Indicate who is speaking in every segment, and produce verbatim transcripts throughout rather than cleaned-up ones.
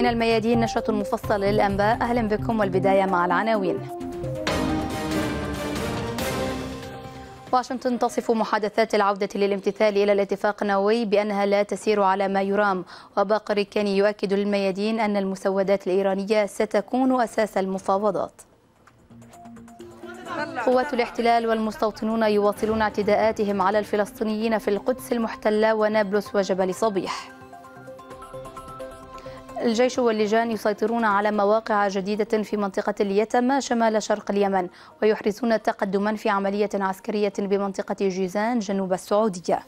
Speaker 1: الميادين نشرة مفصلة للأنباء. أهلا بكم والبداية مع العناوين. واشنطن تصف محادثات العودة للامتثال إلى الاتفاق النووي بأنها لا تسير على ما يرام، وباقر كاني يؤكد للميادين أن المسودات الإيرانية ستكون أساس المفاوضات. قوات الاحتلال والمستوطنون يواصلون اعتداءاتهم على الفلسطينيين في القدس المحتلة ونابلس وجبل صبيح. الجيش واللجان يسيطرون على مواقع جديدة في منطقة اليتامى شمال شرق اليمن، ويحرزون تقدما في عملية عسكرية بمنطقة جيزان جنوب السعودية.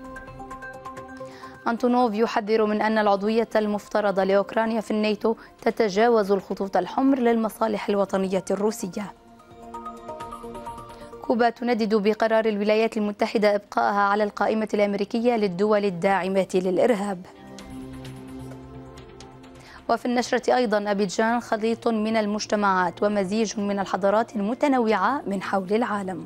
Speaker 1: أنتونوف يحذر من أن العضوية المفترضة لأوكرانيا في الناتو تتجاوز الخطوط الحمر للمصالح الوطنية الروسية. كوبا تندد بقرار الولايات المتحدة إبقائها على القائمة الأمريكية للدول الداعمة للإرهاب. وفي النشرة أيضا أبيجان خليط من المجتمعات ومزيج من الحضارات المتنوعة من حول العالم.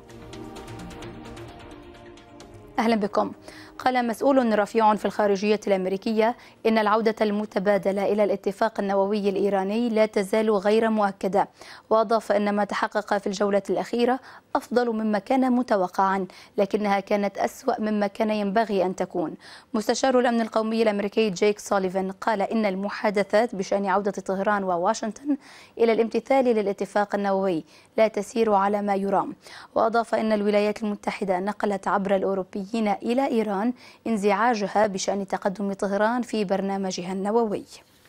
Speaker 1: أهلا بكم. قال مسؤول رفيع في الخارجية الأمريكية إن العودة المتبادلة إلى الاتفاق النووي الإيراني لا تزال غير مؤكدة، وأضاف أن ما تحقق في الجولة الأخيرة أفضل مما كان متوقعا، لكنها كانت أسوأ مما كان ينبغي أن تكون. مستشار الأمن القومي الأمريكي جيك سوليفان قال إن المحادثات بشأن عودة طهران وواشنطن إلى الامتثال للاتفاق النووي لا تسير على ما يرام، وأضاف أن الولايات المتحدة نقلت عبر الأوروبيين إلى إيران انزعاجها بشأن تقدم طهران في برنامجها النووي.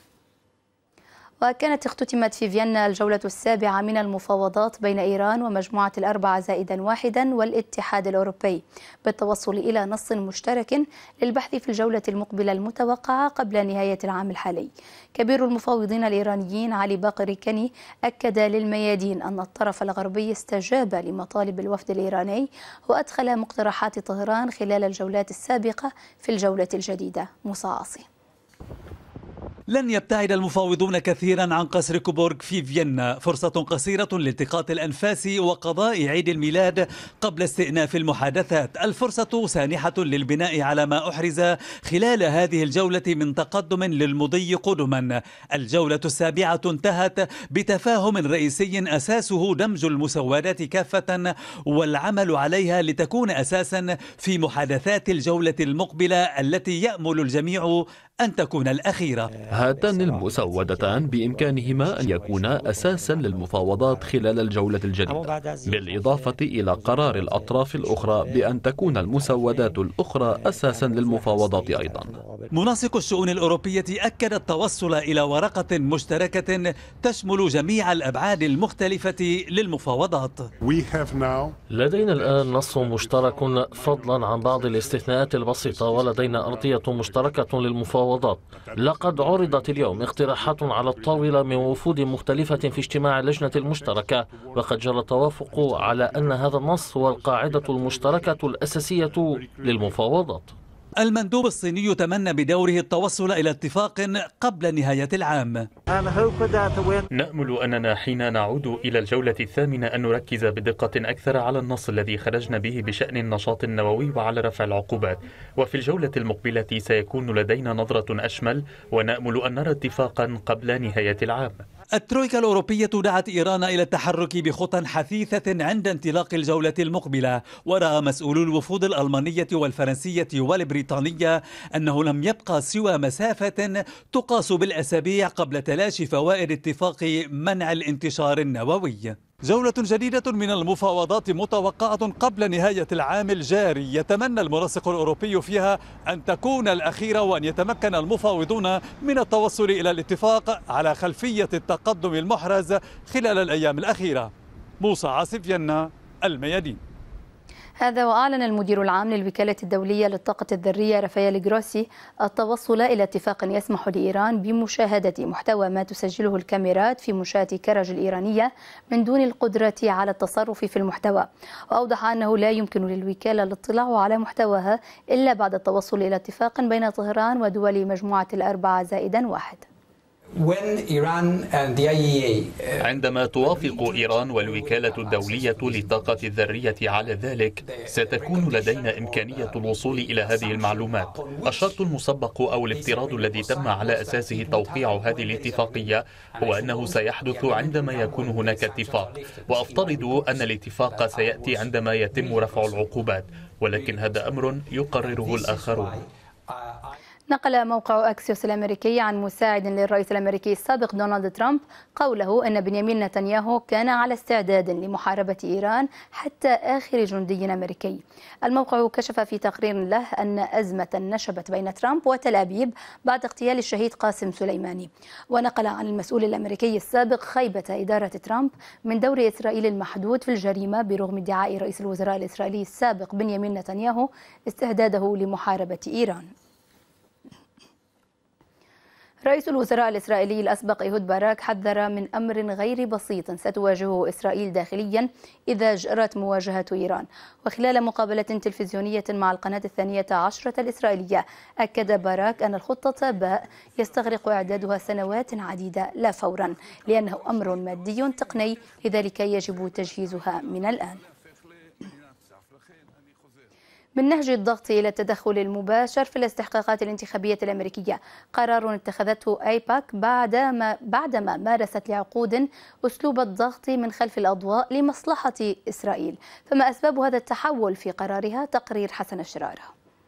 Speaker 1: وكانت اختتمت في فيينا الجولة السابعة من المفاوضات بين إيران ومجموعة الأربعة زائدا واحدا والاتحاد الأوروبي بالتوصل إلى نص مشترك للبحث في الجولة المقبلة المتوقعة قبل نهاية العام الحالي. كبير المفاوضين الإيرانيين علي باقر كاني أكد للميادين أن الطرف الغربي استجاب لمطالب الوفد الإيراني وأدخل مقترحات طهران خلال الجولات السابقة في الجولة الجديدة. موسى عاصي.
Speaker 2: لن يبتعد المفاوضون كثيرا عن قصر كوبورغ في فيينا، فرصة قصيرة لالتقاط الأنفاس وقضاء عيد الميلاد قبل استئناف المحادثات. الفرصة سانحة للبناء على ما أحرز خلال هذه الجولة من تقدم للمضي قدما. الجولة السابعة انتهت بتفاهم رئيسي أساسه دمج المسودات كافة والعمل عليها لتكون أساسا في محادثات الجولة المقبلة التي يأمل الجميع أن تكون الأخيرة.
Speaker 3: هاتان المسودتان بإمكانهما أن يكونا أساسا للمفاوضات خلال الجولة الجديدة، بالإضافة إلى قرار الأطراف الأخرى بأن تكون المسودات الأخرى أساسا للمفاوضات أيضا.
Speaker 2: منسق الشؤون الأوروبية أكد التوصل إلى ورقة مشتركة تشمل جميع الأبعاد المختلفة للمفاوضات.
Speaker 4: لدينا الآن نص مشترك فضلا عن بعض الاستثناءات البسيطة، ولدينا أرضية مشتركة للمفاوضات. لقد عرضت اليوم اقتراحات على الطاولة من وفود مختلفة في اجتماع اللجنة المشتركة، وقد جرى التوافق على أن هذا النص هو القاعدة المشتركة الأساسية للمفاوضات.
Speaker 2: المندوب الصيني يتمنى بدوره التوصل إلى اتفاق قبل نهاية العام.
Speaker 5: نأمل أننا حين نعود إلى الجولة الثامنة أن نركز بدقة أكثر على النص الذي خرجنا به بشأن النشاط النووي وعلى رفع العقوبات، وفي الجولة المقبلة سيكون لدينا نظرة أشمل ونأمل أن نرى اتفاقا قبل نهاية العام.
Speaker 2: الترويكا الأوروبية دعت إيران إلى التحرك بخطى حثيثة عند انطلاق الجولة المقبلة، ورأى مسؤولو الوفود الألمانية والفرنسية والبريطانية أنه لم يبقى سوى مسافة تقاس بالأسابيع قبل تلاشي فوائد اتفاق منع الانتشار النووي. جولة جديدة من المفاوضات متوقعة قبل نهاية العام الجاري، يتمنى المنسق الأوروبي فيها أن تكون الأخيرة وأن يتمكن المفاوضون من التوصل إلى الاتفاق على خلفية التقدم المحرز خلال الأيام الأخيرة. موسى عاصي، فيينا، الميادين.
Speaker 1: هذا وأعلن المدير العام للوكالة الدولية للطاقة الذرية رافائيل جروسي التوصل إلى اتفاق يسمح لإيران بمشاهدة محتوى ما تسجله الكاميرات في منشآت كرج الإيرانية من دون القدرة على التصرف في المحتوى، وأوضح أنه لا يمكن للوكالة الاطلاع على محتواها إلا بعد التوصل إلى اتفاق بين طهران ودول مجموعة الأربعة زائدا واحد.
Speaker 5: عندما توافق إيران والوكالة الدولية للطاقة الذرية على ذلك، ستكون لدينا إمكانية الوصول إلى هذه المعلومات. الشرط المسبق أو الافتراض الذي تم على أساسه توقيع هذه الاتفاقية هو أنه سيحدث عندما يكون هناك اتفاق، وأفترض أن الاتفاق سيأتي عندما يتم رفع العقوبات، ولكن هذا أمر يقرره الآخرون.
Speaker 1: نقل موقع أكسيوس الأمريكي عن مساعد للرئيس الأمريكي السابق دونالد ترامب قوله أن بنيامين نتنياهو كان على استعداد لمحاربة إيران حتى آخر جندي أمريكي. الموقع كشف في تقرير له أن أزمة نشبت بين ترامب وتل أبيب بعد اغتيال الشهيد قاسم سليماني، ونقل عن المسؤول الأمريكي السابق خيبة إدارة ترامب من دور إسرائيل المحدود في الجريمة برغم ادعاء رئيس الوزراء الإسرائيلي السابق بنيامين نتنياهو استهداده لمحاربة إيران. رئيس الوزراء الإسرائيلي الأسبق إيهود باراك حذر من أمر غير بسيط ستواجهه إسرائيل داخليا إذا جرت مواجهة إيران. وخلال مقابلة تلفزيونية مع القناة الثانية عشرة الإسرائيلية، أكد باراك أن الخطة باء يستغرق إعدادها سنوات عديدة لا فورا، لأنه أمر مادي تقني، لذلك يجب تجهيزها من الآن. من نهج الضغط إلى التدخل المباشر في الاستحقاقات الانتخابية الأمريكية، قرار اتخذته أيباك بعدما بعدما مارست لعقود أسلوب الضغط من خلف الأضواء لمصلحة إسرائيل. فما أسباب هذا التحول في قرارها؟ تقرير حسن الشرارة.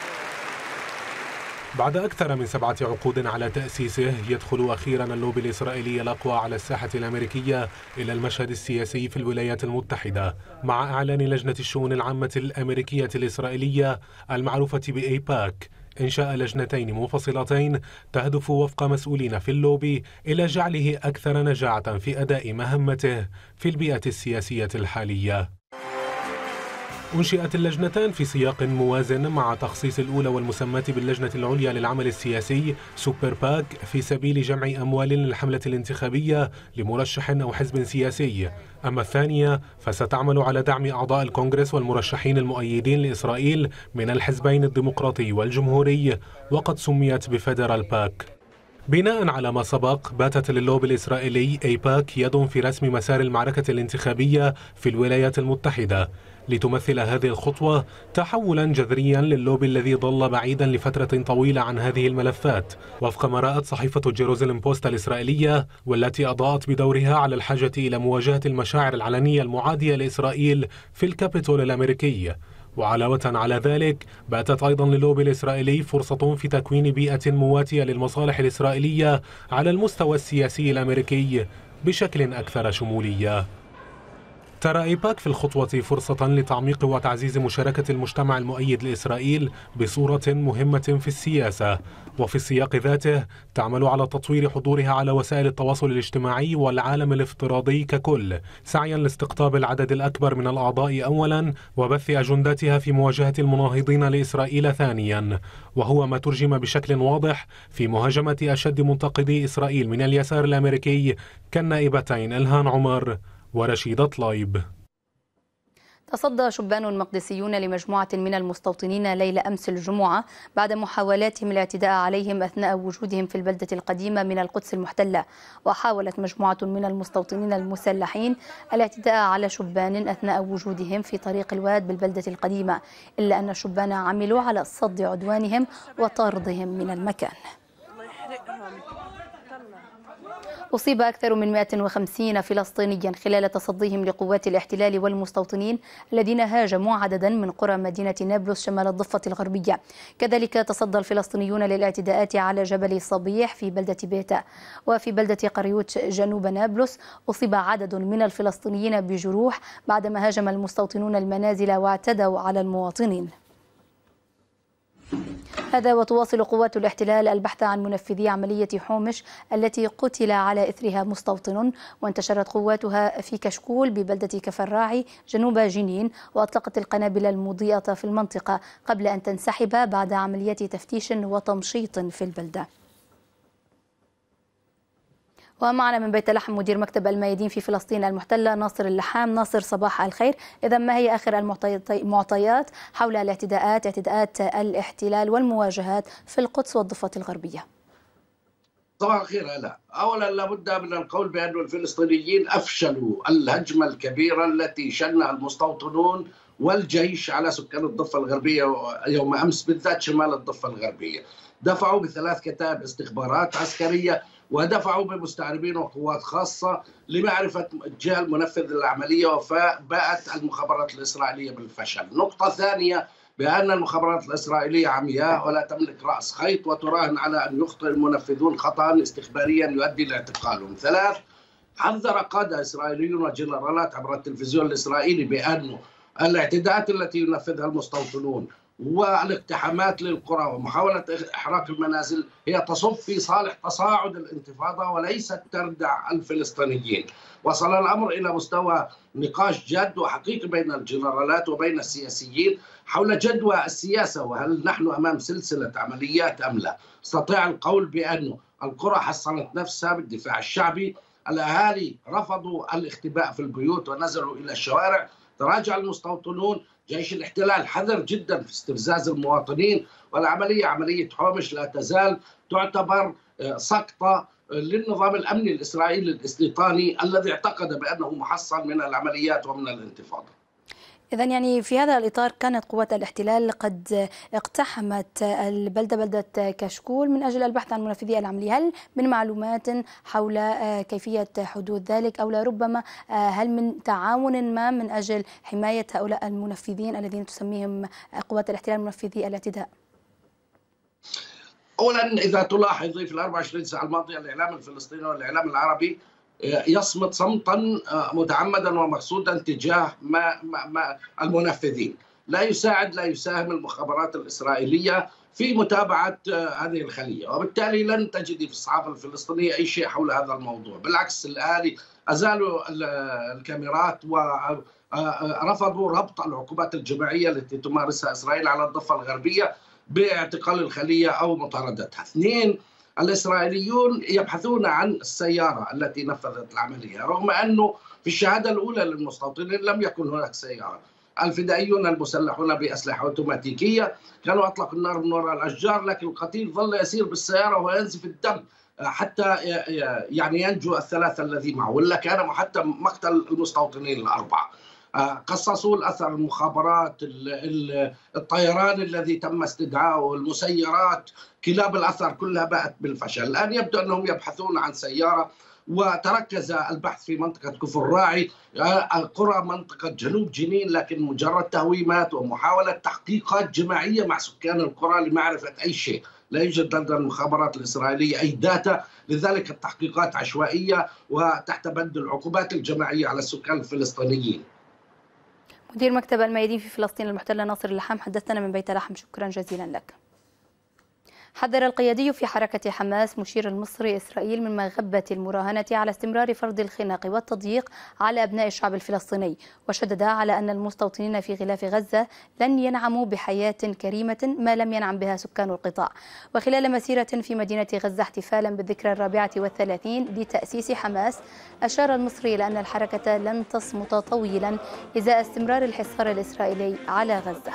Speaker 6: بعد أكثر من سبعة عقود على تأسيسه، يدخل أخيرا اللوبي الإسرائيلي الأقوى على الساحة الأمريكية إلى المشهد السياسي في الولايات المتحدة، مع إعلان لجنة الشؤون العامة الأمريكية الإسرائيلية المعروفة بأيباك إنشاء لجنتين منفصلتين تهدف وفق مسؤولين في اللوبي إلى جعله أكثر نجاعة في أداء مهمته في البيئة السياسية الحالية. أنشئت اللجنتان في سياق موازن مع تخصيص الأولى والمسماة باللجنة العليا للعمل السياسي سوبر باك في سبيل جمع أموال للحملة الانتخابية لمرشح أو حزب سياسي، أما الثانية فستعمل على دعم أعضاء الكونغرس والمرشحين المؤيدين لإسرائيل من الحزبين الديمقراطي والجمهوري، وقد سميت بفيدرال باك. بناء على ما سبق، باتت للوبي الإسرائيلي أيباك يد في رسم مسار المعركة الانتخابية في الولايات المتحدة، لتمثل هذه الخطوة تحولا جذريا للوبي الذي ظل بعيدا لفترة طويلة عن هذه الملفات، وفق ما رأت صحيفة جيروزاليم بوست الإسرائيلية، والتي أضاءت بدورها على الحاجة إلى مواجهة المشاعر العلنية المعادية لإسرائيل في الكابيتول الأمريكي. وعلاوة على ذلك، باتت أيضا للوبي الإسرائيلي فرصة في تكوين بيئة مواتية للمصالح الإسرائيلية على المستوى السياسي الأمريكي بشكل أكثر شمولية. ترى أيباك في الخطوة فرصة لتعميق وتعزيز مشاركة المجتمع المؤيد لإسرائيل بصورة مهمة في السياسة، وفي السياق ذاته تعمل على تطوير حضورها على وسائل التواصل الاجتماعي والعالم الافتراضي ككل، سعيا لاستقطاب العدد الأكبر من الأعضاء أولا، وبث أجنداتها في مواجهة المناهضين لإسرائيل ثانيا، وهو ما ترجم بشكل واضح في مهاجمة أشد منتقدي إسرائيل من اليسار الأمريكي كالنائبتين إلهان عمر ورشيدة طلايب.
Speaker 1: تصدى شبان مقدسيون لمجموعة من المستوطنين ليلة أمس الجمعة بعد محاولاتهم الاعتداء عليهم أثناء وجودهم في البلدة القديمة من القدس المحتلة. وحاولت مجموعة من المستوطنين المسلحين الاعتداء على شبان أثناء وجودهم في طريق الواد بالبلدة القديمة، إلا أن الشبان عملوا على صد عدوانهم وطردهم من المكان. أصيب أكثر من مئة وخمسين فلسطينيا خلال تصديهم لقوات الاحتلال والمستوطنين الذين هاجموا عددا من قرى مدينة نابلس شمال الضفة الغربية. كذلك تصدى الفلسطينيون للاعتداءات على جبل صبيح في بلدة بيتا. وفي بلدة قريوت جنوب نابلس أصيب عدد من الفلسطينيين بجروح بعدما هاجم المستوطنون المنازل واعتدوا على المواطنين. هذا وتواصل قوات الاحتلال البحث عن منفذي عملية حومش التي قتل على إثرها مستوطن، وانتشرت قواتها في كشكول ببلدة كفراعي جنوب جنين، وأطلقت القنابل المضيئة في المنطقة قبل أن تنسحب بعد عملية تفتيش وتمشيط في البلدة. ومعنا من بيت لحم مدير مكتب الميادين في فلسطين المحتلة ناصر اللحام. ناصر، صباح الخير. إذا ما هي آخر المعطيات حول الاعتداءات اعتداءات الاحتلال والمواجهات في القدس والضفة الغربية؟
Speaker 7: صباح الخير. لا، أولا لابد من القول بأن الفلسطينيين أفشلوا الهجمة الكبيرة التي شنها المستوطنون والجيش على سكان الضفة الغربية يوم أمس، بالذات شمال الضفة الغربية. دفعوا بثلاث كتائب استخبارات عسكرية، ودفعوا بمستعربين وقوات خاصة لمعرفة الجهة المنفذ للعملية، وباءت المخابرات الإسرائيلية بالفشل. نقطة ثانية، بأن المخابرات الإسرائيلية عمياء ولا تملك رأس خيط، وتراهن على أن يخطئ المنفذون خطأ استخباريا يؤدي لاعتقالهم. ثلاث، حذر قادة إسرائيليون وجنرالات عبر التلفزيون الإسرائيلي بأن الاعتداءات التي ينفذها المستوطنون والاقتحامات للقرى ومحاولة إحراق المنازل هي تصب في صالح تصاعد الانتفاضة وليست تردع الفلسطينيين. وصل الأمر إلى مستوى نقاش جاد وحقيقي بين الجنرالات وبين السياسيين حول جدوى السياسة، وهل نحن أمام سلسلة عمليات أم لا. استطيع القول بأن القرى حصنت نفسها بالدفاع الشعبي، الأهالي رفضوا الاختباء في البيوت ونزلوا إلى الشوارع، تراجع المستوطنون، جيش الاحتلال حذر جدا في استفزاز المواطنين، والعملية عملية حومش لا تزال تعتبر سقطة للنظام الأمني الإسرائيلي الاستيطاني الذي اعتقد بأنه محصن من العمليات ومن الانتفاضة.
Speaker 1: إذا يعني في هذا الإطار كانت قوات الاحتلال قد اقتحمت البلدة بلدة كشكول من أجل البحث عن منفذي العملية. هل من معلومات حول كيفية حدوث ذلك، أو لربما هل من تعاون ما من أجل حماية هؤلاء المنفذين الذين تسميهم قوات الاحتلال منفذي الاعتداء؟
Speaker 7: أولا، إذا تلاحظي في الأربع وعشرين ساعة الماضية الإعلام الفلسطيني والإعلام العربي يصمت صمتا متعمدا ومقصودا تجاه ما ما ما المنفذين. لا يساعد لا يساهم المخابرات الإسرائيلية في متابعة هذه الخلية، وبالتالي لن تجدي في الصحافة الفلسطينية أي شيء حول هذا الموضوع. بالعكس، الأهالي أزالوا الكاميرات ورفضوا ربط العقوبات الجماعية التي تمارسها إسرائيل على الضفة الغربية باعتقال الخلية أو مطاردتها. اثنين، الإسرائيليون يبحثون عن السيارة التي نفذت العملية، رغم أنه في الشهادة الأولى للمستوطنين لم يكن هناك سيارة. الفدائيون المسلحون بأسلحة أوتوماتيكية كانوا أطلقوا النار من وراء الأشجار، لكن القتيل ظل يسير بالسيارة وينزف الدم حتى يعني ينجو الثلاثة الذي معه، ولا كان حتى مقتل المستوطنين الأربعة. قصصوا الأثر، المخابرات، الطيران الذي تم استدعائه، المسيرات، كلاب الأثر كلها بأت بالفشل. الآن يبدو أنهم يبحثون عن سيارة، وتركز البحث في منطقة كفر راعي، قرى منطقة جنوب جنين، لكن مجرد تهويمات ومحاولة تحقيقات جماعية مع سكان القرى لمعرفة أي شيء. لا يوجد لدى المخابرات الإسرائيلية أي داتا، لذلك التحقيقات عشوائية وتحت بند العقوبات الجماعية على السكان الفلسطينيين.
Speaker 1: مدير مكتب الميادين في فلسطين المحتلة ناصر اللحام، حدثنا من بيت لحم، شكرا جزيلا لك. حذر القيادي في حركة حماس مشير المصري إسرائيل من مغبة المراهنة على استمرار فرض الخناق والتضييق على أبناء الشعب الفلسطيني، وشدد على أن المستوطنين في غلاف غزة لن ينعموا بحياة كريمة ما لم ينعم بها سكان القطاع. وخلال مسيرة في مدينة غزة احتفالا بالذكرى الرابعة والثلاثين لتأسيس حماس، أشار المصري إلى أن الحركة لن تصمت طويلا إزاء استمرار الحصار الإسرائيلي على غزة.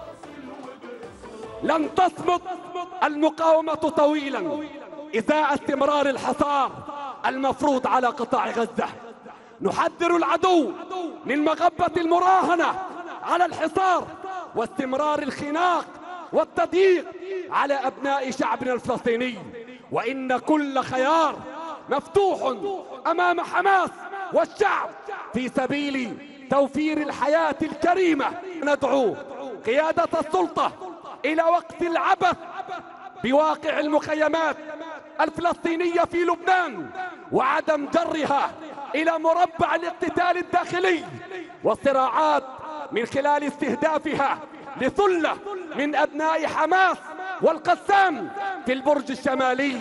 Speaker 8: لن تصمت المقاومة طويلا إزاء استمرار الحصار المفروض على قطاع غزة. نحذر العدو من مغبة المراهنة على الحصار واستمرار الخناق والتضييق على أبناء شعبنا الفلسطيني، وإن كل خيار مفتوح أمام حماس والشعب في سبيل توفير الحياة الكريمة. ندعو قيادة السلطة إلى وقف العبث بواقع المخيمات الفلسطينية في لبنان، وعدم جرها إلى مربع الاقتتال الداخلي والصراعات من خلال استهدافها لثلة من أبناء حماس والقسام في البرج الشمالي.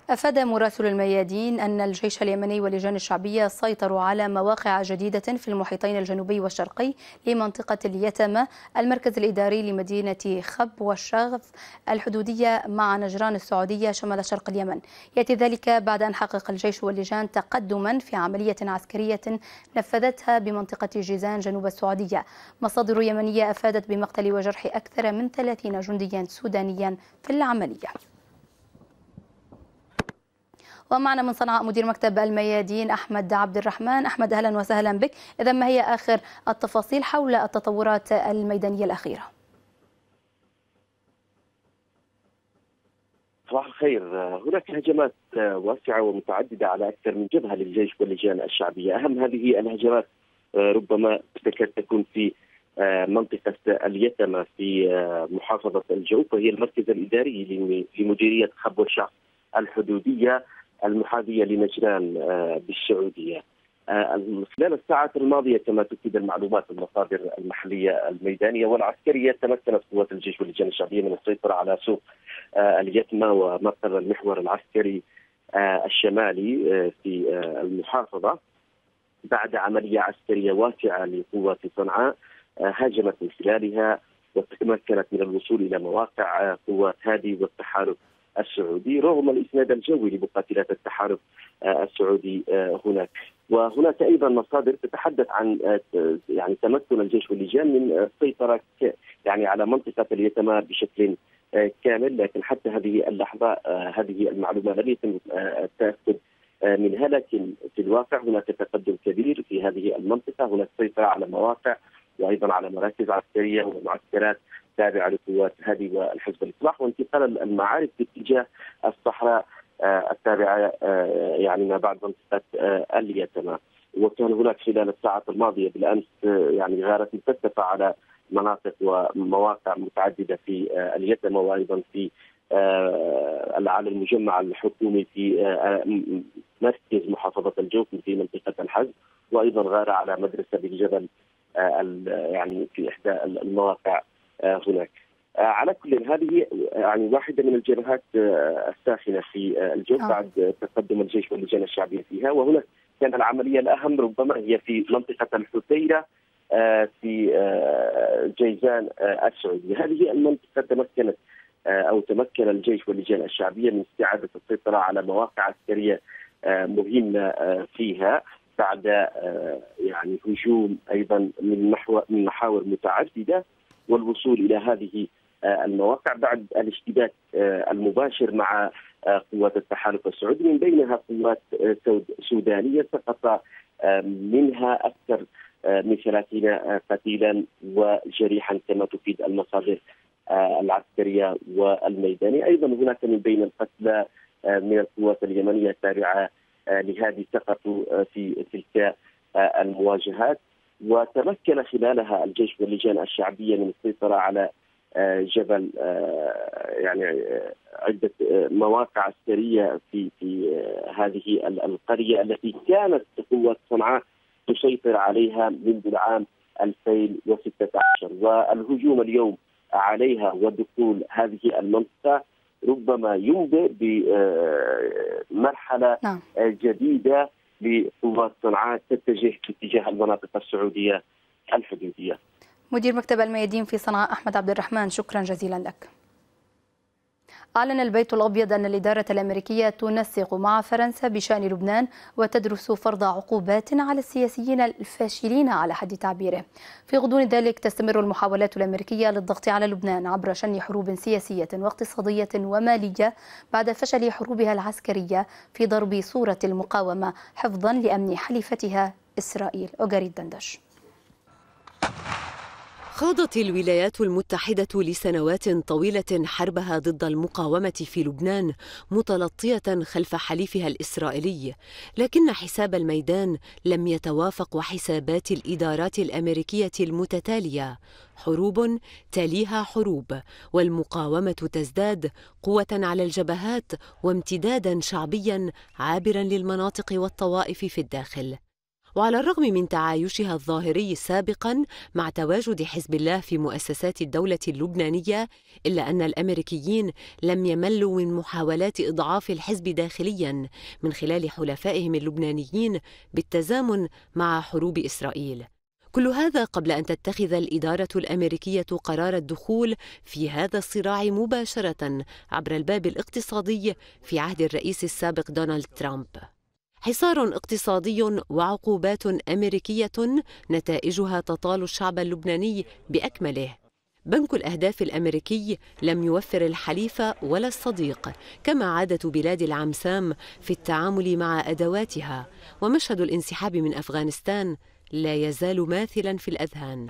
Speaker 1: أفاد مراسل الميادين أن الجيش اليمني واللجان الشعبية سيطروا على مواقع جديدة في المحيطين الجنوبي والشرقي لمنطقة اليتمة، المركز الإداري لمدينة خب والشغف الحدودية مع نجران السعودية شمال شرق اليمن. يأتي ذلك بعد أن حقق الجيش واللجان تقدما في عملية عسكرية نفذتها بمنطقة جيزان جنوب السعودية. مصادر يمنية أفادت بمقتل وجرح أكثر من ثلاثين جنديا سودانيا في العملية. ومعنا من صنعاء مدير مكتب الميادين أحمد عبد الرحمن. أحمد أهلا وسهلا بك. إذا ما هي آخر التفاصيل حول التطورات الميدانية الأخيرة؟
Speaker 9: صباح الخير. هناك هجمات واسعة ومتعددة على أكثر من جبهة للجيش واللجان الشعبية. أهم هذه الهجمات ربما تكاد تكون في منطقة اليتمة في محافظة الجوف، وهي المركز الإداري لمديرية خب والشغف الحدودية المحاذية لنجران بالسعودية. خلال الساعات الماضية كما تؤكد المعلومات المصادر المحلية الميدانية والعسكرية، تمكنت قوات الجيش واللجان الشعبية من السيطرة على سوق اليتمة ومركز المحور العسكري الشمالي في المحافظة بعد عملية عسكرية واسعة لقوات صنعاء هاجمت من خلالها وتمكنت من الوصول إلى مواقع قوات هادي والتحالف السعودي رغم الإسناد الجوي لمقاتلات التحالف السعودي هناك. وهناك أيضا مصادر تتحدث عن يعني تمكن الجيش واللجان من السيطرة يعني على منطقة اليتمة بشكل كامل، لكن حتى هذه اللحظة هذه المعلومة لم يتم التأكد منها، لكن في الواقع هناك تقدم كبير في هذه المنطقة. هناك سيطرة على مواقع وأيضا على مراكز عسكرية ومعسكرات تابعة لقوات هادي والحزب الإصلاح، وانتقال المعارك باتجاه الصحراء التابعة يعني ما بعد منطقة اليتمة. وكان هناك خلال الساعات الماضية بالأمس يعني غارة مكثفة على مناطق ومواقع متعددة في اليتمة وأيضا في على المجمع الحكومي في مركز محافظة الجوف في منطقة الحج، وأيضا غارة على مدرسة بالجبل يعني في إحدى المواقع هناك. على كل هذه يعني واحدة من الجبهات الساخنة في الجوف بعد تقدم الجيش واللجان الشعبية فيها. وهنا كان العملية الأهم ربما هي في منطقة الحسيرة في جيزان السعودية. هذه المنطقة تمكنت أو تمكن الجيش واللجان الشعبية من استعادة السيطرة على مواقع عسكرية مهمة فيها بعد يعني هجوم أيضا من محور من محاور متعددة والوصول إلى هذه المواقع بعد الاشتباك المباشر مع قوات التحالف السعودي، من بينها قوات سودانية سقط منها أكثر من ثلاثين قتيلا وجريحا كما تفيد المصادر العسكرية والميدانية. أيضا هناك من بين القتلى من القوات اليمنية التابعة لهذه سقطوا في تلك المواجهات. وتمكن خلالها الجيش واللجان الشعبية من السيطرة على جبل يعني عدة مواقع عسكرية في في هذه القرية التي كانت قوات صنعاء تسيطر عليها منذ العام ألفين وستة عشر، والهجوم اليوم عليها ودخول هذه المنطقة ربما ينبئ بمرحلة نعم. جديدة لقوات صنعاء تتجه باتجاه المناطق السعودية الحدودية.
Speaker 1: مدير مكتب الميادين في صنعاء أحمد عبد الرحمن، شكرا جزيلا لك. أعلن البيت الأبيض أن الإدارة الأمريكية تنسق مع فرنسا بشأن لبنان وتدرس فرض عقوبات على السياسيين الفاشلين على حد تعبيره. في غضون ذلك تستمر المحاولات الأمريكية للضغط على لبنان عبر شن حروب سياسية واقتصادية ومالية بعد فشل حروبها العسكرية في ضرب صورة المقاومة حفظا لأمن حليفتها إسرائيل. أوغاريد دندش.
Speaker 10: خاضت الولايات المتحدة لسنوات طويلة حربها ضد المقاومة في لبنان متلطية خلف حليفها الإسرائيلي، لكن حساب الميدان لم يتوافق وحسابات الإدارات الأمريكية المتتالية. حروب تليها حروب، والمقاومة تزداد قوة على الجبهات وامتدادا شعبيا عابرا للمناطق والطوائف في الداخل. وعلى الرغم من تعايشها الظاهري سابقا مع تواجد حزب الله في مؤسسات الدولة اللبنانية، إلا أن الأمريكيين لم يملوا من محاولات إضعاف الحزب داخليا من خلال حلفائهم اللبنانيين بالتزامن مع حروب إسرائيل. كل هذا قبل أن تتخذ الإدارة الأمريكية قرار الدخول في هذا الصراع مباشرة عبر الباب الاقتصادي في عهد الرئيس السابق دونالد ترامب. حصار اقتصادي وعقوبات أمريكية نتائجها تطال الشعب اللبناني بأكمله. بنك الأهداف الأمريكي لم يوفر الحليف ولا الصديق، كما عادة بلاد العمسام في التعامل مع أدواتها، ومشهد الانسحاب من أفغانستان لا يزال ماثلا في الأذهان.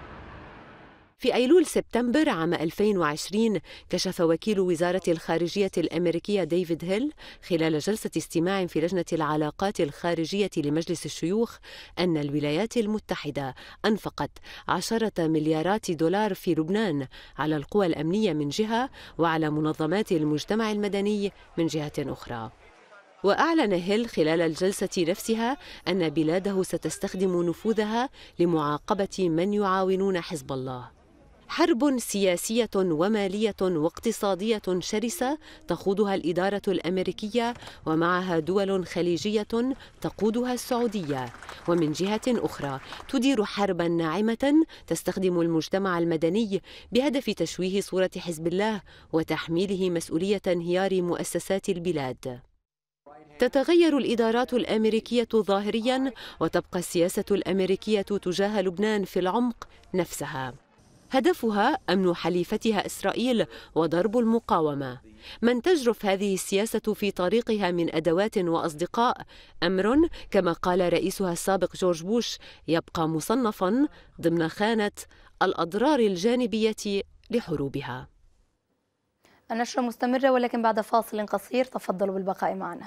Speaker 10: في أيلول سبتمبر عام ألفين وعشرين كشف وكيل وزارة الخارجية الأمريكية ديفيد هيل خلال جلسة استماع في لجنة العلاقات الخارجية لمجلس الشيوخ أن الولايات المتحدة أنفقت عشرة مليارات دولار في لبنان على القوى الأمنية من جهة وعلى منظمات المجتمع المدني من جهة أخرى. وأعلن هيل خلال الجلسة نفسها أن بلاده ستستخدم نفوذها لمعاقبة من يعاونون حزب الله. حرب سياسية ومالية واقتصادية شرسة تخوضها الإدارة الأمريكية ومعها دول خليجية تقودها السعودية، ومن جهة أخرى تدير حربا ناعمة تستخدم المجتمع المدني بهدف تشويه صورة حزب الله وتحميله مسؤولية انهيار مؤسسات البلاد. تتغير الإدارات الأمريكية ظاهريا، وتبقى السياسة الأمريكية تجاه لبنان في العمق نفسها. هدفها أمن حليفتها إسرائيل وضرب المقاومة. من تجرف هذه السياسة في طريقها من أدوات وأصدقاء أمر، كما قال رئيسها السابق جورج بوش، يبقى مصنفا ضمن خانة الأضرار الجانبية لحروبها.
Speaker 1: النشرة مستمرة ولكن بعد فاصل قصير، تفضلوا بالبقاء معنا.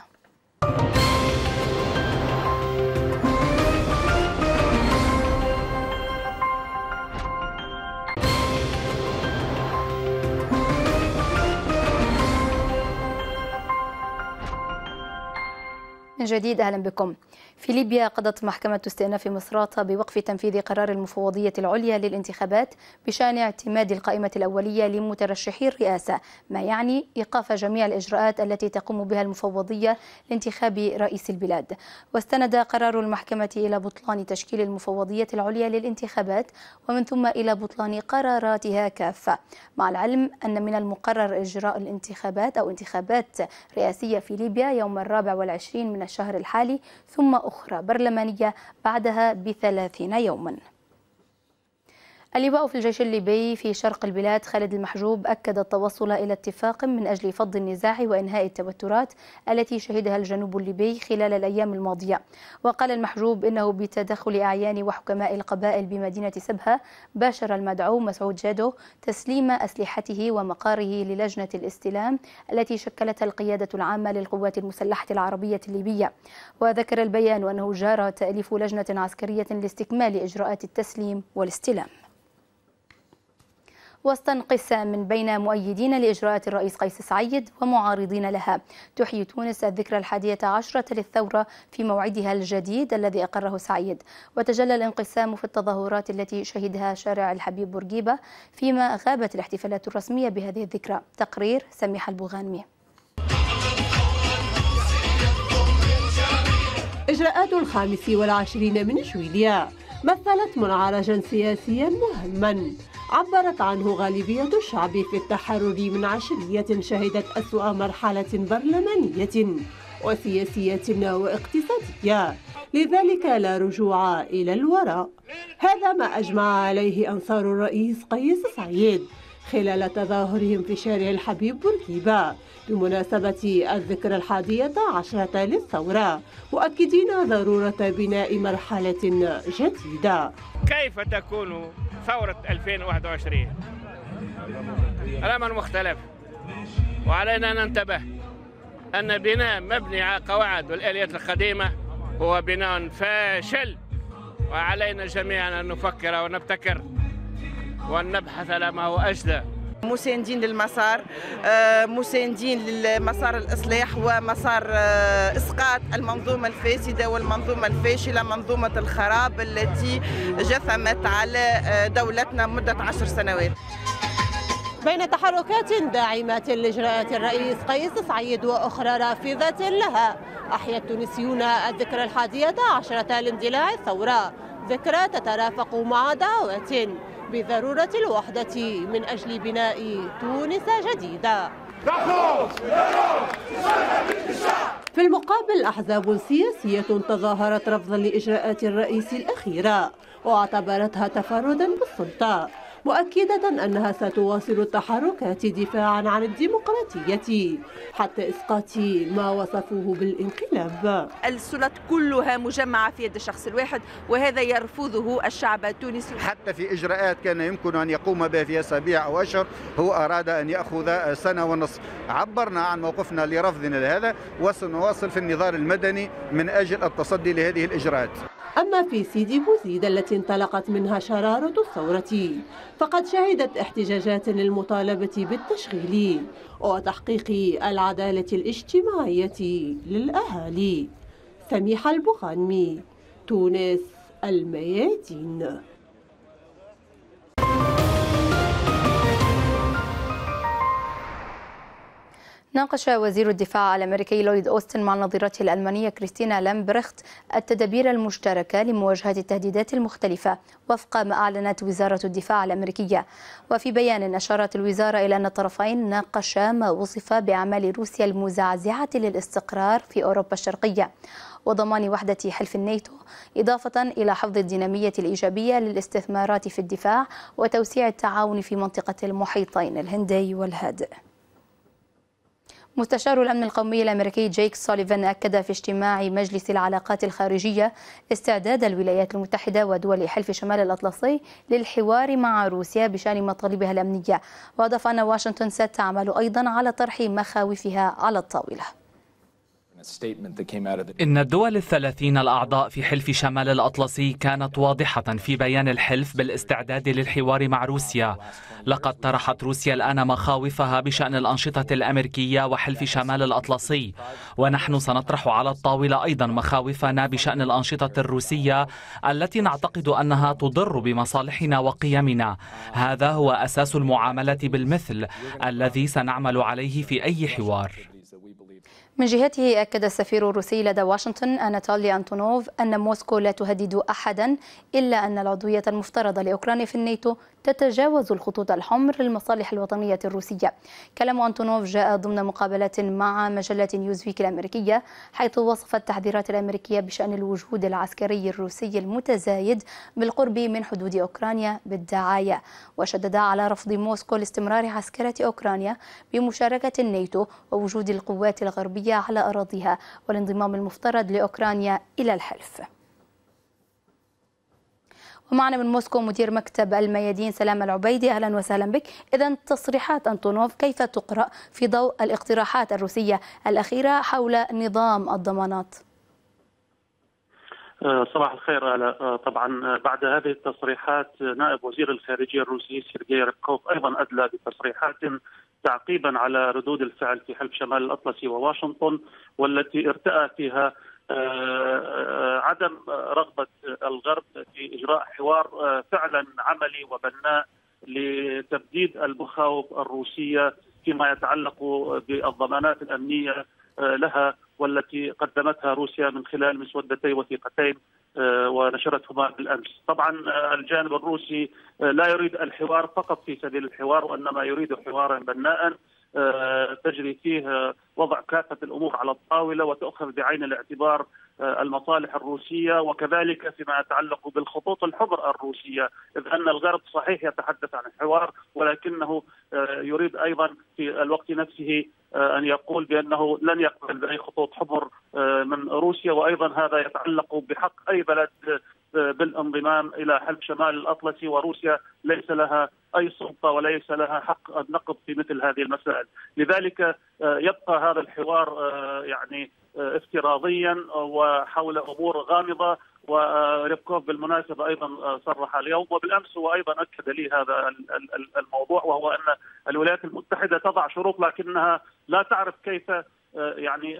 Speaker 1: من جديد أهلا بكم. في ليبيا قضت محكمة استئناف مصراتة بوقف تنفيذ قرار المفوضية العليا للانتخابات بشأن اعتماد القائمة الأولية لمترشحي الرئاسة، ما يعني إيقاف جميع الإجراءات التي تقوم بها المفوضية لانتخاب رئيس البلاد. واستند قرار المحكمة إلى بطلان تشكيل المفوضية العليا للانتخابات ومن ثم إلى بطلان قراراتها كافة، مع العلم أن من المقرر إجراء الانتخابات أو انتخابات رئاسية في ليبيا يوم الرابع والعشرين من الشهر الحالي، ثم أخرى برلمانية بعدها بثلاثين يوما. اللواء في الجيش الليبي في شرق البلاد خالد المحجوب أكد التوصل إلى اتفاق من أجل فض النزاع وإنهاء التوترات التي شهدها الجنوب الليبي خلال الأيام الماضية. وقال المحجوب إنه بتدخل أعيان وحكماء القبائل بمدينة سبها باشر المدعو مسعود جادو تسليم أسلحته ومقاره للجنة الاستلام التي شكلتها القيادة العامة للقوات المسلحة العربية الليبية. وذكر البيان أنه جرى تأليف لجنة عسكرية لاستكمال إجراءات التسليم والاستلام. وسط انقسام بين مؤيدين لإجراءات الرئيس قيس سعيد ومعارضين لها، تحيي تونس الذكرى الحادية عشرة للثورة في موعدها الجديد الذي أقره سعيد. وتجلى الانقسام في التظاهرات التي شهدها شارع الحبيب بورقيبة، فيما غابت الاحتفالات الرسمية بهذه الذكرى. تقرير سميح البوغانمي.
Speaker 11: إجراءات الخامس والعشرين من جويليا مثلت منعرجا سياسيا مهما عبرت عنه غالبية الشعب في التحرر من عشرية شهدت أسوأ مرحلة برلمانية وسياسية واقتصادية، لذلك لا رجوع إلى الوراء. هذا ما أجمع عليه أنصار الرئيس قيس سعيد خلال تظاهرهم في شارع الحبيب بورقيبة بمناسبة الذكرى الحادية عشرة للثورة، مؤكدين ضرورة بناء مرحلة جديدة.
Speaker 12: كيف تكون ثورة ألفين وواحد وعشرين؟ الأمر مختلف، وعلينا أن ننتبه أن بناء مبني على قواعد والآليات القديمة هو بناء فاشل، وعلينا جميعا أن نفكر ونبتكر وأن نبحث على ما هو أجدى
Speaker 13: مساندين للمسار، مساندين للمسار الإصلاح ومسار إسقاط المنظومة الفاسدة والمنظومة الفاشلة، منظومة الخراب التي جثمت على دولتنا مدة عشر سنوات.
Speaker 11: بين تحركات داعمة لإجراءات الرئيس قيس سعيد وأخرى رافضة لها، أحيا التونسيون الذكرى الحادية عشرة لاندلاع الثورة، ذكرى تترافق مع دعوات بضرورة الوحدة من أجل بناء تونس جديدة. في المقابل أحزاب سياسية تظاهرت رفضا لإجراءات الرئيس الأخيرة واعتبرتها تفردا بالسلطة، مؤكدة أنها ستواصل التحركات دفاعا عن الديمقراطية حتى إسقاط ما وصفوه بالانقلاب.
Speaker 14: السلطات كلها مجمعة في يد الشخص الواحد، وهذا يرفضه الشعب التونسي.
Speaker 15: حتى في إجراءات كان يمكن أن يقوم بها في أسابيع أو أشهر هو أراد أن يأخذ سنة ونصف. عبرنا عن موقفنا لرفضنا لهذا وسنواصل في النضال المدني من أجل التصدي لهذه الإجراءات.
Speaker 11: أما في سيدي بوزيد التي انطلقت منها شرارة الثورة فقد شهدت احتجاجات للمطالبة بالتشغيل وتحقيق العدالة الاجتماعية للأهالي. سميحة البغانمي، تونس، الميادين.
Speaker 1: ناقش وزير الدفاع الأمريكي لويد أوستن مع نظيرته الألمانية كريستينا لامبرخت التدابير المشتركة لمواجهة التهديدات المختلفة وفق ما أعلنت وزارة الدفاع الأمريكية. وفي بيان أشارت الوزارة إلى أن الطرفين ناقشا ما وصف بأعمال روسيا المزعزعة للاستقرار في أوروبا الشرقية وضمان وحدة حلف الناتو، إضافة إلى حفظ الدينامية الإيجابية للاستثمارات في الدفاع وتوسيع التعاون في منطقة المحيطين الهندي والهادئ. مستشار الأمن القومي الأمريكي جيك سوليفان أكد في اجتماع مجلس العلاقات الخارجية استعداد الولايات المتحدة ودول حلف شمال الأطلسي للحوار مع روسيا بشأن مطالبها الأمنية، وأضاف أن واشنطن ستعمل أيضا على طرح مخاوفها على الطاولة.
Speaker 16: إن الدول الثلاثين الأعضاء في حلف شمال الأطلسي كانت واضحة في بيان الحلف بالاستعداد للحوار مع روسيا. لقد طرحت روسيا الآن مخاوفها بشأن الأنشطة الأمريكية وحلف شمال الأطلسي، ونحن سنطرح على الطاولة أيضا مخاوفنا بشأن الأنشطة الروسية التي نعتقد أنها تضر بمصالحنا وقيمنا. هذا هو أساس المعاملة بالمثل الذي سنعمل عليه في أي حوار.
Speaker 1: من جهته أكد السفير الروسي لدى واشنطن أناتولي أنتونوف أن موسكو لا تهدد أحدا، إلا أن العضوية المفترضة لأوكرانيا في الناتو تتجاوز الخطوط الحمر للمصالح الوطنية الروسية. كلام أنتونوف جاء ضمن مقابلة مع مجلة نيوزويك الأمريكية، حيث وصف التحذيرات الأمريكية بشأن الوجود العسكري الروسي المتزايد بالقرب من حدود أوكرانيا بالدعاية، وشدد على رفض موسكو لاستمرار عسكرة أوكرانيا بمشاركة الناتو ووجود القوات الغربية على أراضيها والانضمام المفترض لأوكرانيا إلى الحلف. ومعنا من موسكو مدير مكتب الميادين سلام العبيدي، أهلا وسهلا بك. إذن تصريحات أنتونوف كيف تقرأ في ضوء الاقتراحات الروسية الأخيرة حول نظام الضمانات؟
Speaker 17: صباح الخير. على طبعا بعد هذه التصريحات نائب وزير الخارجية الروسي سيرجي ريبكوف أيضا أدلى بتصريحات تعقيبا على ردود الفعل في حلف شمال الأطلسي وواشنطن، والتي ارتأى فيها عدم رغبة الغرب في إجراء حوار فعلا عملي وبناء لتبديد المخاوف الروسية فيما يتعلق بالضمانات الأمنية لها، والتي قدمتها روسيا من خلال مسودتي وثيقتين ونشرتهما بالأمس. طبعا الجانب الروسي لا يريد الحوار فقط في سبيل الحوار، وإنما يريد حوارا بناء تجري فيه وضع كافة الأمور على الطاولة وتأخذ بعين الاعتبار المصالح الروسية، وكذلك فيما يتعلق بالخطوط الحمر الروسية، إذ أن الغرب صحيح يتحدث عن الحوار، ولكنه يريد أيضا في الوقت نفسه أن يقول بأنه لن يقبل بأي خطوط حمر من روسيا، وأيضا هذا يتعلق بحق أي بلد بالانضمام إلى حلف شمال الأطلسي، وروسيا ليس لها أي سلطة وليس لها حق النقض في مثل هذه المسائل. لذلك يبقى هذا الحوار يعني افتراضيا وحول أمور غامضة، وريبكوف بالمناسبة أيضا صرح اليوم وبالأمس هو أيضا أكد لي هذا الموضوع، وهو أن الولايات المتحدة تضع شروط لكنها لا تعرف كيف يعني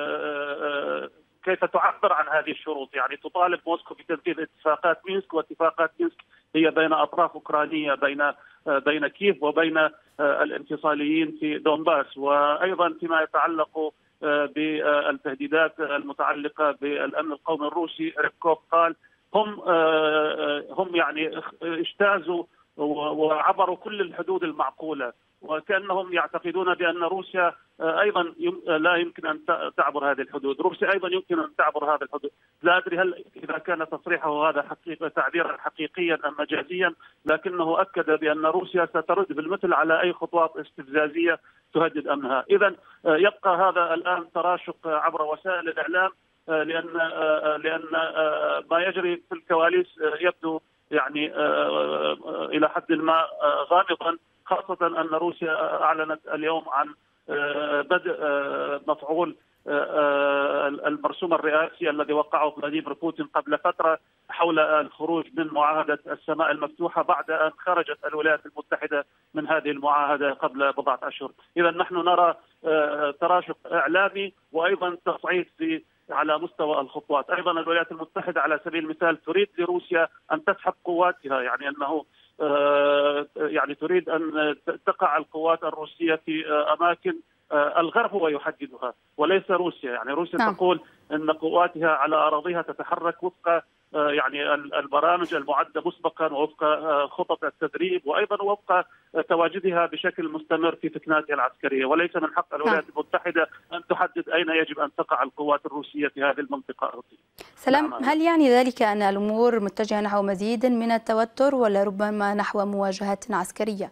Speaker 17: كيف تعبر عن هذه الشروط. يعني تطالب موسكو بتنفيذ اتفاقات مينسك، واتفاقات مينسك هي بين أطراف أوكرانية، بين بين كييف وبين الانفصاليين في دونباس. وأيضا فيما يتعلق بالتهديدات المتعلقة بالأمن القومي الروسي، ريبكوف قال هم هم يعني اجتازوا وعبروا كل الحدود المعقولة، وكأنهم يعتقدون بأن روسيا أيضا لا يمكن أن تعبر هذه الحدود. روسيا أيضا يمكن أن تعبر هذه الحدود. لا أدري هل إذا كان تصريحه هذا حقيقة تعبيرا حقيقيا أم مجازيا، لكنه أكد بأن روسيا سترد بالمثل على أي خطوات استفزازية تهدد أمنها. إذن يبقى هذا الآن تراشق عبر وسائل الإعلام، لأن لأن ما يجري في الكواليس يبدو يعني إلى حد ما غامضا، خاصة أن روسيا أعلنت اليوم عن بدء مفعول المرسوم الرئاسي الذي وقعه فلاديمير بوتين قبل فترة حول الخروج من معاهدة السماء المفتوحة بعد أن خرجت الولايات المتحدة من هذه المعاهدة قبل بضعة أشهر. إذا نحن نرى تراشق إعلامي وأيضا تصعيد في على مستوى الخطوات. أيضا الولايات المتحدة على سبيل المثال تريد لروسيا أن تسحب قواتها، يعني أنه يعني تريد أن تقع القوات الروسية في أماكن الغرب هو يحددها وليس روسيا. يعني روسيا نعم. تقول أن قواتها على أراضيها تتحرك وفق يعني البرامج المعدة مسبقا ووفق خطط التدريب، وأيضا وفق تواجدها بشكل مستمر في ثكناتها العسكرية، وليس من حق الولايات نعم. المتحدة أن تحدد أين يجب أن تقع القوات الروسية في هذه المنطقة.
Speaker 1: سلام، نعم. هل يعني ذلك أن الأمور متجهة نحو مزيد من التوتر ولا ربما نحو مواجهات عسكرية؟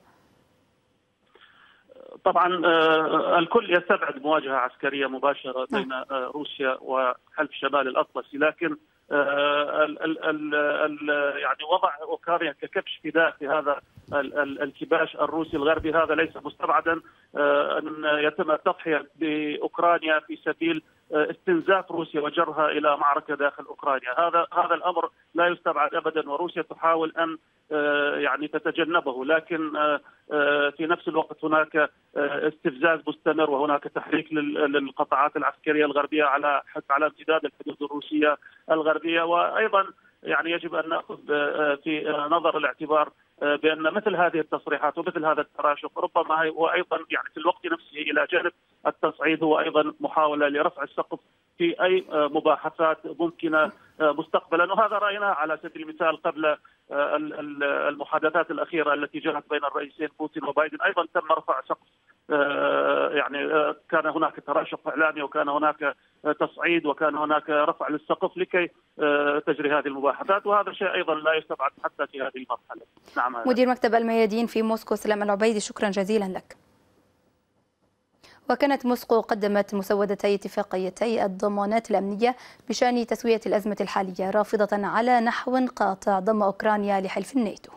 Speaker 17: طبعا الكل يستبعد مواجهة عسكرية مباشرة بين روسيا وحلف شمال الأطلسي، لكن ال ال ال ال يعني وضع أوكرانيا ككبش فداء في هذا ال الكباش الروسي الغربي هذا ليس مستبعدا أن يتم التضحية بأوكرانيا في سبيل استنزاف روسيا وجرها إلى معركة داخل أوكرانيا. هذا هذا الأمر لا يستبعد أبدا، وروسيا تحاول أن يعني تتجنبه، لكن في نفس الوقت هناك استفزاز مستمر وهناك تحريك للقطاعات العسكرية الغربية على على امتداد الحدود الروسية الغربية. وأيضا يعني يجب أن نأخذ في نظر الاعتبار بأن مثل هذه التصريحات ومثل هذا التراشق ربما هو أيضا يعني في الوقت نفسه إلى جانب التصعيد هو أيضا محاولة لرفع السقف في أي مباحثات ممكنة مستقبلا. وهذا رأيناه على سبيل المثال قبل المحادثات الأخيرة التي جرت بين الرئيسين بوتين وبايدن، أيضا تم رفع سقف، يعني كان هناك تراشق إعلامي وكان هناك تصعيد وكان هناك رفع للسقف لكي تجري هذه المباحثات، وهذا شيء أيضا لا يستبعد حتى في هذه المرحلة. نعم.
Speaker 1: مدير مكتب الميادين في موسكو سلام العبيدي، شكرا جزيلا لك. وكانت موسكو قدمت مسودتي اتفاقيتي الضمانات الأمنية بشأن تسوية الأزمة الحالية، رافضة على نحو قاطع ضم أوكرانيا لحلف الناتو.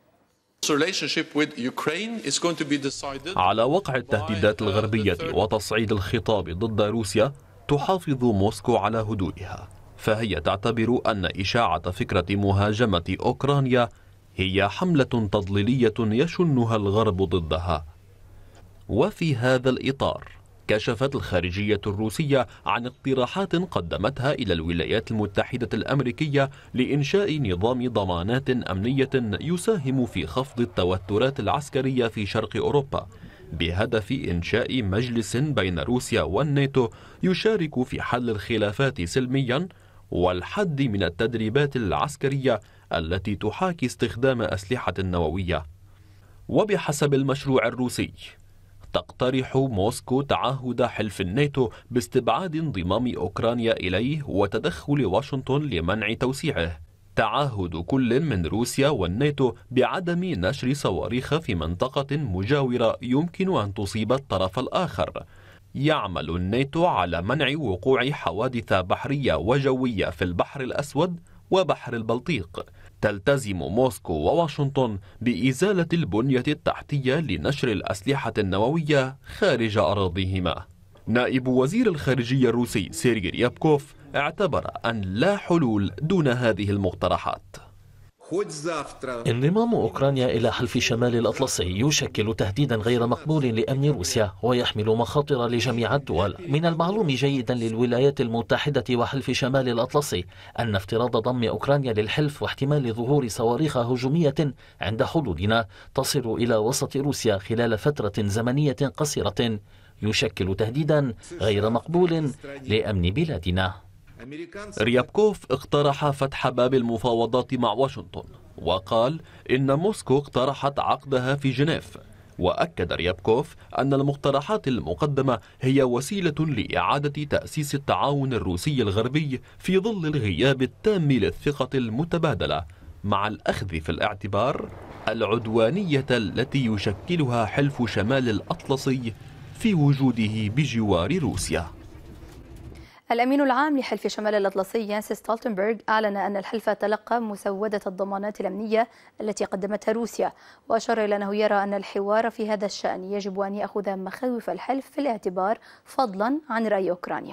Speaker 3: على وقع التهديدات الغربية وتصعيد الخطاب ضد روسيا تحافظ موسكو على هدوئها، فهي تعتبر أن إشاعة فكرة مهاجمة أوكرانيا هي حملة تضليلية يشنها الغرب ضدها. وفي هذا الإطار كشفت الخارجية الروسية عن اقتراحات قدمتها إلى الولايات المتحدة الأمريكية لإنشاء نظام ضمانات أمنية يساهم في خفض التوترات العسكرية في شرق أوروبا، بهدف إنشاء مجلس بين روسيا والناتو يشارك في حل الخلافات سلميا والحد من التدريبات العسكرية التي تحاكي استخدام أسلحة نووية. وبحسب المشروع الروسي تقترح موسكو تعهد حلف الناتو باستبعاد انضمام أوكرانيا إليه وتدخل واشنطن لمنع توسيعه، تعهد كل من روسيا والناتو بعدم نشر صواريخ في منطقة مجاورة يمكن أن تصيب الطرف الآخر. يعمل الناتو على منع وقوع حوادث بحرية وجوية في البحر الأسود وبحر البلطيق. تلتزم موسكو وواشنطن بإزالة البنية التحتية لنشر الأسلحة النووية خارج أراضيهما. نائب وزير الخارجية الروسي سيرجي ريابكوف اعتبر أن لا حلول دون هذه المقترحات.
Speaker 4: انضمام أوكرانيا إلى حلف شمال الأطلسي يشكل تهديدا غير مقبول لأمن روسيا ويحمل مخاطر لجميع الدول. من المعلوم جيدا للولايات المتحدة وحلف شمال الأطلسي أن افتراض ضم أوكرانيا للحلف واحتمال ظهور صواريخ هجومية عند حدودنا تصل إلى وسط روسيا خلال فترة زمنية قصيرة يشكل تهديدا غير مقبول لأمن بلادنا.
Speaker 3: ريابكوف اقترح فتح باب المفاوضات مع واشنطن وقال إن موسكو اقترحت عقدها في جنيف. وأكد ريابكوف أن المقترحات المقدمة هي وسيلة لإعادة تأسيس التعاون الروسي الغربي في ظل الغياب التام للثقة المتبادلة، مع الأخذ في الاعتبار العدوانية التي يشكلها حلف شمال الأطلسي في وجوده بجوار روسيا.
Speaker 1: الأمين العام لحلف شمال الأطلسي يانس ستولتنبرغ أعلن أن الحلف تلقى مسودة الضمانات الأمنية التي قدمتها روسيا، وأشار إلى أنه يرى أن الحوار في هذا الشأن يجب أن يأخذ مخاوف الحلف في الاعتبار فضلا عن رأي أوكرانيا.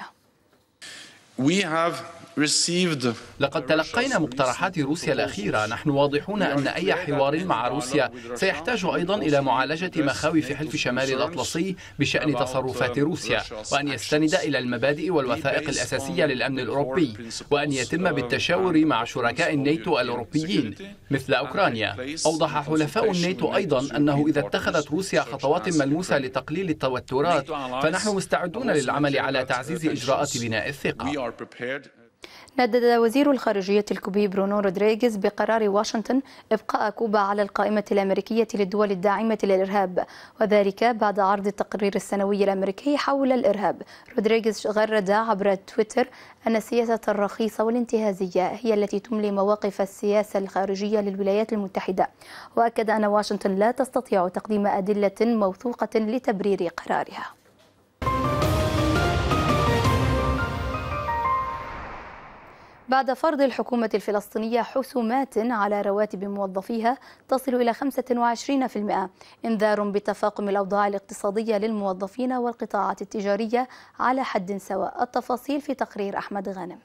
Speaker 18: لقد تلقينا مقترحات روسيا الأخيرة. نحن واضحون أن أي حوار مع روسيا سيحتاج أيضا إلى معالجة مخاوف حلف شمال الأطلسي بشأن تصرفات روسيا، وأن يستند إلى المبادئ والوثائق الأساسية للأمن الأوروبي، وأن يتم بالتشاور مع شركاء الناتو الأوروبيين مثل أوكرانيا. أوضح حلفاء الناتو أيضا أنه إذا اتخذت روسيا خطوات ملموسة لتقليل التوترات فنحن مستعدون للعمل على تعزيز إجراءات بناء الثقة.
Speaker 1: ندد وزير الخارجية الكوبي برونو رودريغيز بقرار واشنطن إبقاء كوبا على القائمة الأمريكية للدول الداعمة للإرهاب، وذلك بعد عرض التقرير السنوي الأمريكي حول الإرهاب. رودريغيز غرد عبر تويتر أن السياسة الرخيصة والانتهازية هي التي تملي مواقف السياسة الخارجية للولايات المتحدة، وأكد أن واشنطن لا تستطيع تقديم أدلة موثوقة لتبرير قرارها. بعد فرض الحكومة الفلسطينية حسومات على رواتب موظفيها تصل إلى خمسة وعشرين بالمئة، إنذار بتفاقم الأوضاع الاقتصادية للموظفين والقطاعات التجارية على حد سواء. التفاصيل في تقرير أحمد غانم.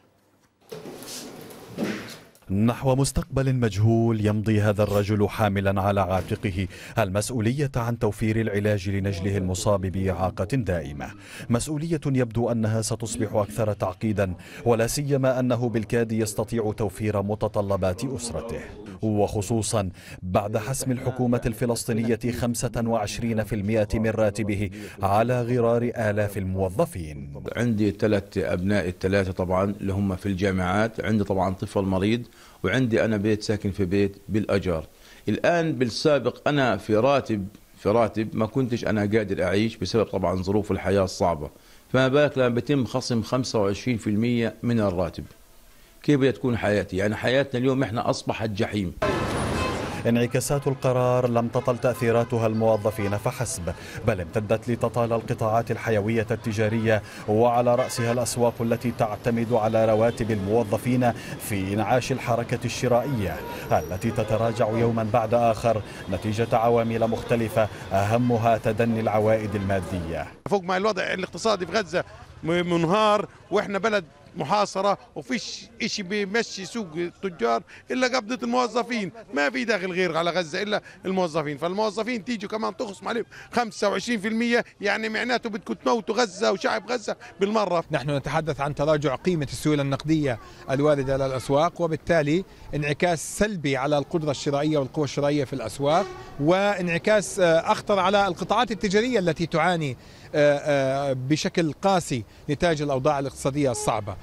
Speaker 19: نحو مستقبل مجهول يمضي هذا الرجل حاملا على عاتقه المسؤولية عن توفير العلاج لنجله المصاب بإعاقة دائمة، مسؤولية يبدو أنها ستصبح أكثر تعقيدا، ولا سيما أنه بالكاد يستطيع توفير متطلبات أسرته، وخصوصا بعد حسم الحكومة الفلسطينية خمسة وعشرين بالمئة من راتبه على غرار آلاف الموظفين.
Speaker 20: عندي ثلاث أبناء، الثلاثة طبعا اللي هم في الجامعات، عندي طبعا طفل مريض، وعندي أنا بيت ساكن في بيت بالأجار. الآن بالسابق أنا في راتب في راتب ما كنتش أنا قادر أعيش بسبب طبعا ظروف الحياة الصعبة، فما بالك لما بيتم خصم خمسة وعشرين بالمئة من الراتب، كيف بتكون حياتي؟ يعني حياتنا اليوم إحنا أصبحت جحيم.
Speaker 19: انعكاسات القرار لم تطل تأثيراتها الموظفين فحسب، بل امتدت لتطال القطاعات الحيوية التجارية، وعلى رأسها الأسواق التي تعتمد على رواتب الموظفين في إنعاش الحركة الشرائية التي تتراجع يوما بعد آخر نتيجة عوامل مختلفة أهمها تدني العوائد المادية.
Speaker 21: فوق ما الوضع الاقتصادي في غزة منهار، وإحنا بلد محاصرة وفيش إشي بيمشي سوق التجار إلا قبضة الموظفين، ما في داخل غير على غزة إلا الموظفين، فالموظفين تيجوا كمان تخصم عليهم خمسة وعشرين بالمئة، يعني معناته بدكم تموتوا غزة وشعب غزة بالمرة.
Speaker 22: نحن نتحدث عن تراجع قيمة السيولة النقدية الواردة إلى الأسواق، وبالتالي انعكاس سلبي على القدرة الشرائية والقوة الشرائية في الأسواق، وانعكاس أخطر على القطاعات التجارية التي تعاني بشكل قاسي نتاج الأوضاع الاقتصادية الصعبة.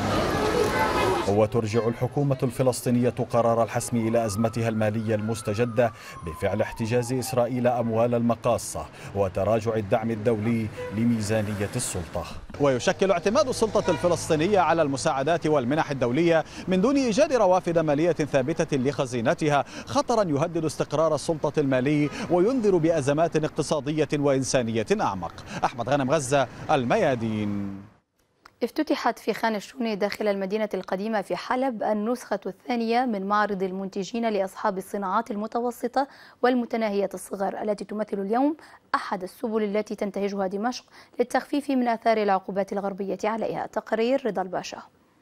Speaker 19: وترجع الحكومة الفلسطينية قرار الحسم إلى أزمتها المالية المستجدة بفعل احتجاز إسرائيل أموال المقاصة وتراجع الدعم الدولي لميزانية السلطة.
Speaker 23: ويشكل اعتماد السلطة الفلسطينية على المساعدات والمنح الدولية من دون إيجاد روافد مالية ثابتة لخزينتها خطرا يهدد استقرار السلطة المالي وينذر بأزمات اقتصادية وإنسانية أعمق. أحمد غانم، غزة، الميادين.
Speaker 1: افتتحت في خان الشوني داخل المدينة القديمة في حلب النسخة الثانية من معرض المنتجين لأصحاب الصناعات المتوسطة والمتناهية الصغر، التي تمثل اليوم أحد السبل التي تنتهجها دمشق للتخفيف من آثار العقوبات الغربية عليها. تقرير رضا الباشا.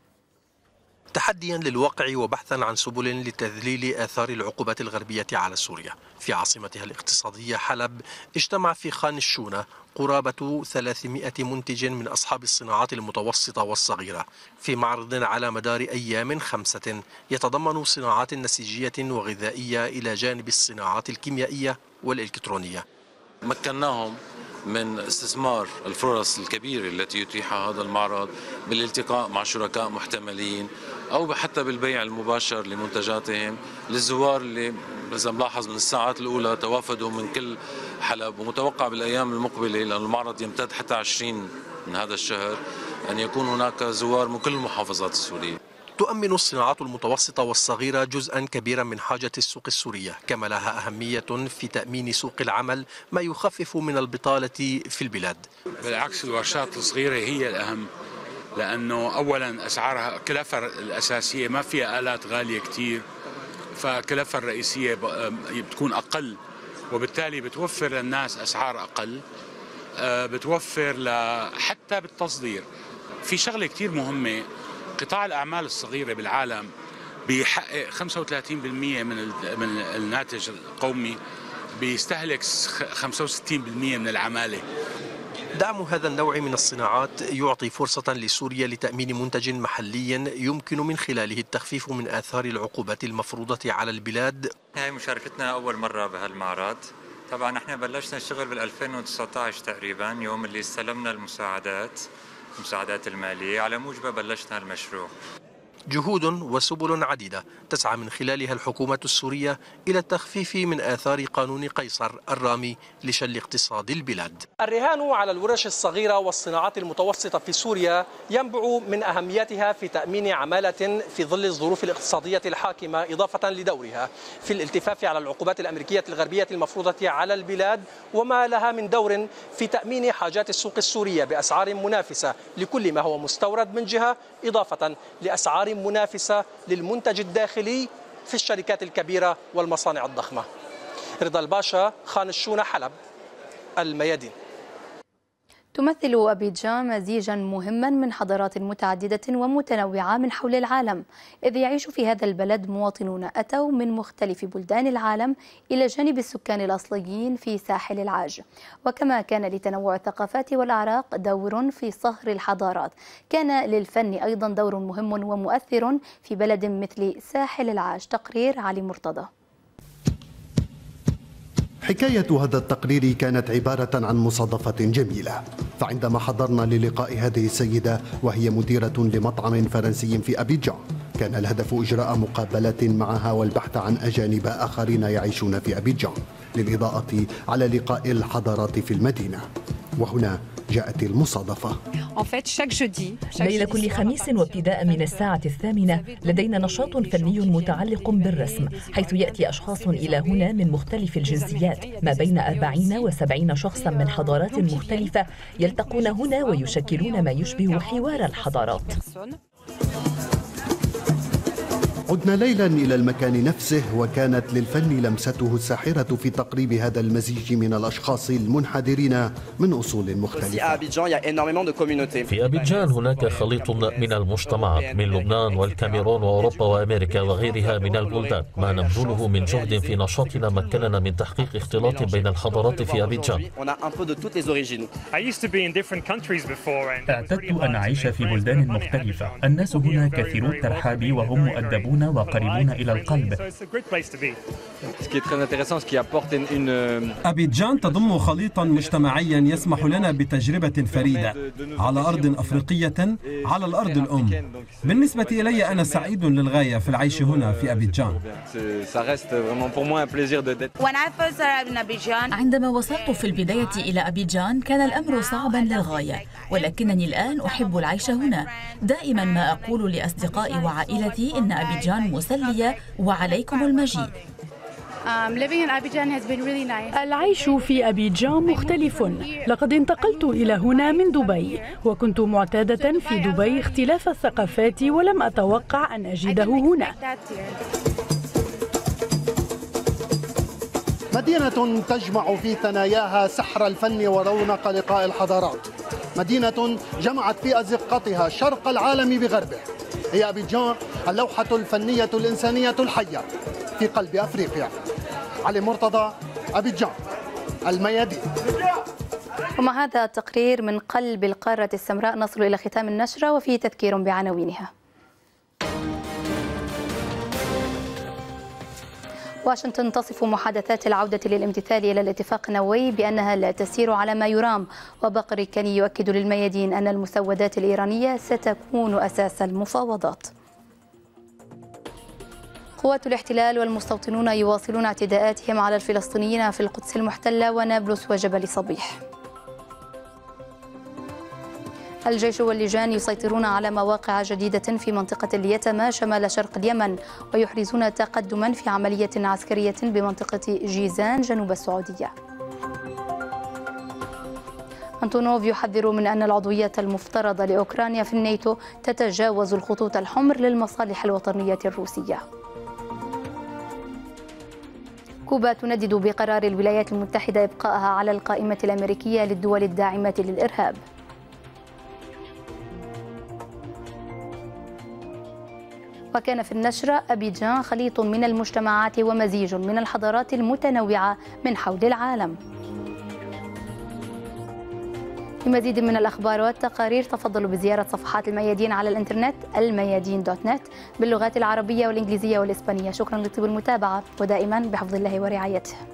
Speaker 2: تحديا للواقع وبحثا عن سبل لتذليل آثار العقوبات الغربية على سوريا، في عاصمتها الاقتصادية حلب اجتمع في خان الشونة قرابة ثلاثمائة منتج من أصحاب الصناعات المتوسطة والصغيرة في معرض على مدار أيام خمسة يتضمن صناعات نسيجية وغذائية إلى جانب الصناعات الكيميائية والإلكترونية.
Speaker 5: مكناهم من استثمار الفرص الكبيرة التي يتيحها هذا المعرض بالالتقاء مع شركاء محتملين أو حتى بالبيع المباشر لمنتجاتهم للزوار اللي إذا ملاحظ من الساعات الأولى توافدوا من كل حلب، ومتوقع بالأيام المقبلة لأن المعرض يمتد حتى عشرين من هذا الشهر أن يكون هناك زوار من كل المحافظات السورية.
Speaker 2: تؤمن الصناعات المتوسطة والصغيرة جزءا كبيرا من حاجة السوق السورية، كما لها أهمية في تأمين سوق العمل ما يخفف من البطالة في البلاد.
Speaker 6: بالعكس الورشات الصغيرة هي الأهم، لأنه أولا أسعارها كلفها الأساسية ما فيها آلات غالية كتير، فكلفها الرئيسية بتكون أقل، وبالتالي بتوفر للناس أسعار أقل، بتوفر حتى بالتصدير. في شغلة كتير مهمة، قطاع الأعمال الصغيرة بالعالم بيحقق خمسة وثلاثين بالمئة من من الناتج القومي، بيستهلك خمسة وستين بالمئة من العمالة.
Speaker 2: دعم هذا النوع من الصناعات يعطي فرصة لسوريا لتأمين منتج محلي يمكن من خلاله التخفيف من آثار العقوبات المفروضة على البلاد.
Speaker 24: هاي مشاركتنا أول مرة بهالمعرض. طبعا احنا بلشنا الشغل بال ألفين وتسعة عشر تقريبا، يوم اللي استلمنا المساعدات المساعدات المالية، على موجبها بلشنا المشروع.
Speaker 2: جهود وسبل عديدة تسعى من خلالها الحكومة السورية إلى التخفيف من آثار قانون قيصر الرامي لشل اقتصاد البلاد.
Speaker 25: الرهان على الورش الصغيرة والصناعات المتوسطة في سوريا ينبع من أهميتها في تأمين عمالة في ظل الظروف الاقتصادية الحاكمة، إضافة لدورها في الالتفاف على العقوبات الأمريكية الغربية المفروضة على البلاد، وما لها من دور في تأمين حاجات السوق السورية بأسعار منافسة لكل ما هو مستورد من جهة، إضافة لأسعار منافسة للمنتج الداخلي في الشركات الكبيرة والمصانع الضخمة. رضا الباشا، خان الشونة، حلب، الميادين.
Speaker 1: تمثل أبيجان مزيجا مهما من حضارات متعددة ومتنوعة من حول العالم، إذ يعيش في هذا البلد مواطنون أتوا من مختلف بلدان العالم إلى جانب السكان الأصليين في ساحل العاج. وكما كان لتنوع الثقافات والأعراق دور في صهر الحضارات، كان للفن أيضا دور مهم ومؤثر في بلد مثل ساحل العاج. تقرير علي مرتضى.
Speaker 26: حكاية هذا التقرير كانت عبارة عن مصادفة جميلة، فعندما حضرنا للقاء هذه السيدة وهي مديرة لمطعم فرنسي في أبيجان، كان الهدف إجراء مقابلة معها والبحث عن أجانب آخرين يعيشون في أبيجان، للإضاءة على لقاء الحضارات في المدينة. وهنا جاءت المصادفة.
Speaker 27: ليلة كل خميس وابتداء من الساعة الثامنة لدينا نشاط فني متعلق بالرسم، حيث يأتي أشخاص إلى هنا من مختلف الجنسيات، ما بين أربعين وسبعين شخصا من حضارات مختلفة يلتقون هنا ويشكلون ما يشبه حوار الحضارات.
Speaker 26: عدنا ليلا إلى المكان نفسه، وكانت للفن لمسته الساحرة في تقريب هذا المزيج من الأشخاص المنحدرين من أصول مختلفة.
Speaker 4: في أبيجان هناك خليط من المجتمعات من لبنان والكاميرون وأوروبا وأمريكا وغيرها من البلدان. ما نبذله من جهد في نشاطنا مكننا من تحقيق اختلاط بين الحضارات في أبيجان.
Speaker 28: اعتدت أن أعيش في بلدان مختلفة، الناس هنا كثيرو الترحاب وهم مؤدبون وقريبون إلى القلب.
Speaker 29: أبيجان تضم خليطا مجتمعيا يسمح لنا بتجربة فريدة على أرض أفريقية، على الأرض الأم. بالنسبة إلي أنا سعيد للغاية في العيش هنا في أبيجان.
Speaker 30: عندما وصلت في البداية إلى أبيجان كان الأمر صعبا للغاية، ولكنني الآن أحب العيش هنا. دائما ما أقول لأصدقائي وعائلتي إن أبيجان مسلية وعليكم المجيء.
Speaker 7: العيش في أبيجان مختلف. لقد انتقلت إلى هنا من دبي، وكنت معتادة في دبي اختلاف الثقافات ولم أتوقع أن أجده هنا.
Speaker 26: مدينة تجمع في ثناياها سحر الفن ورونق لقاء الحضارات، مدينة جمعت في أزقتها شرق العالم بغربه. هي أبيجان، اللوحة الفنية الإنسانية الحية في قلب أفريقيا. علي مرتضى، أبيجان، الميادين.
Speaker 1: ومع هذا التقرير من قلب القارة السمراء نصل إلى ختام النشرة وفيه تذكير بعناوينها. واشنطن تصف محادثات العودة للامتثال إلى الاتفاق النووي بأنها لا تسير على ما يرام، وبقر كان يؤكد للميادين أن المسودات الإيرانية ستكون أساس المفاوضات. قوات الاحتلال والمستوطنون يواصلون اعتداءاتهم على الفلسطينيين في القدس المحتلة ونابلس وجبل صبيح. الجيش واللجان يسيطرون على مواقع جديدة في منطقة اليتامى شمال شرق اليمن، ويحرزون تقدما في عملية عسكرية بمنطقة جيزان جنوب السعودية. أنتونوف يحذر من أن العضوية المفترضة لأوكرانيا في الناتو تتجاوز الخطوط الحمر للمصالح الوطنية الروسية. كوبا تندد بقرار الولايات المتحدة إبقائها على القائمة الأمريكية للدول الداعمة للإرهاب. وكان في النشرة أبيجان خليط من المجتمعات ومزيج من الحضارات المتنوعة من حول العالم. لمزيد من الأخبار والتقارير تفضلوا بزيارة صفحات الميادين على الإنترنت الميادين دوت نت باللغات العربية والإنجليزية والإسبانية. شكرا لطيب المتابعة ودائما بحفظ الله ورعايته.